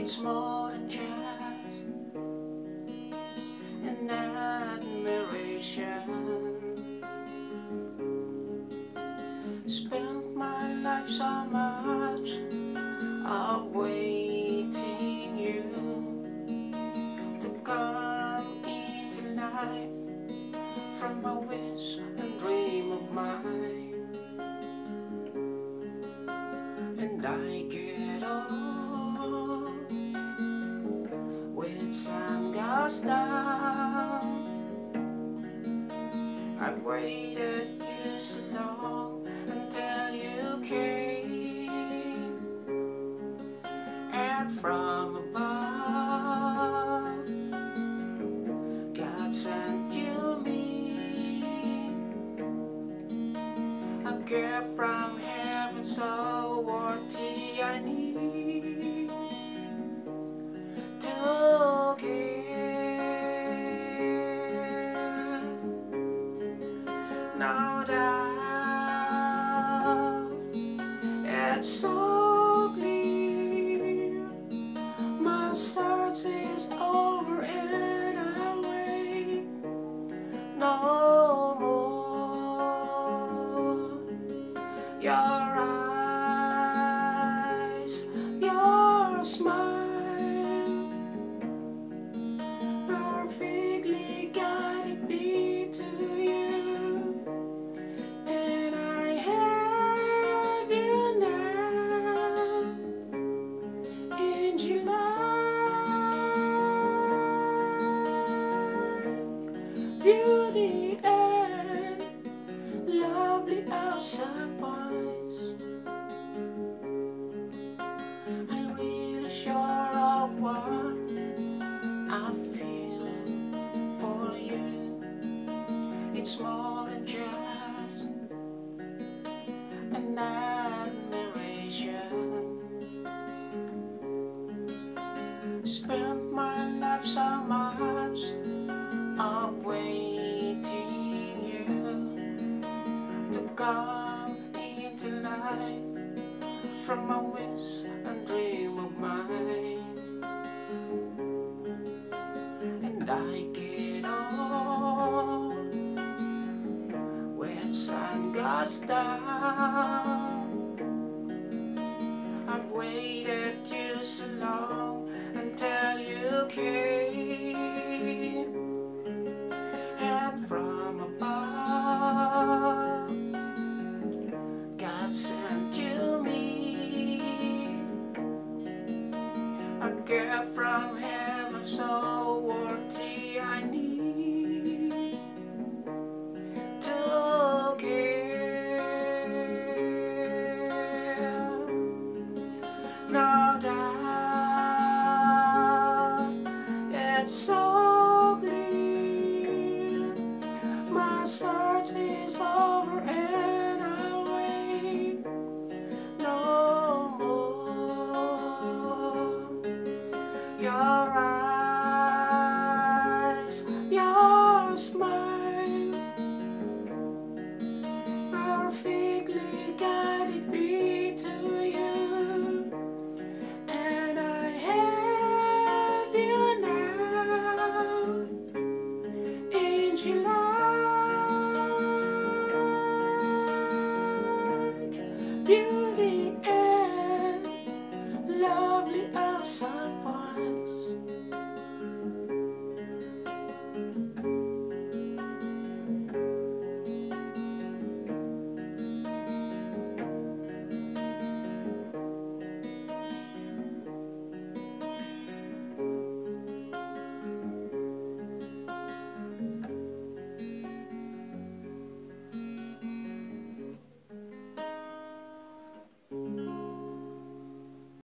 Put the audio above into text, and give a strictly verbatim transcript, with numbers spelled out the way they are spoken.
It's more than just an admiration. Spent my life so much awaiting you to come into life from a wish and dream of mine. And I get on when sun goes down. I've waited you so long until you came, and from above God sent you me, a gift from heaven so worthy I need to give. No doubt it's so clear, my search is over and I wait no more. Your eyes, your smile perfectly guided me to you, and I have you now in July. Beauty and lovely outside voice, I'm really sure of what I feel for you. It's more than just an admiration. Spent my life so much awaiting you to come into life from a wish and dream of mine. And I get on when sun goes down. I've waited you so long until you came, and from above God sent you me, a gift from heaven so worthy I need to give. No doubt it's so clear, my search is over.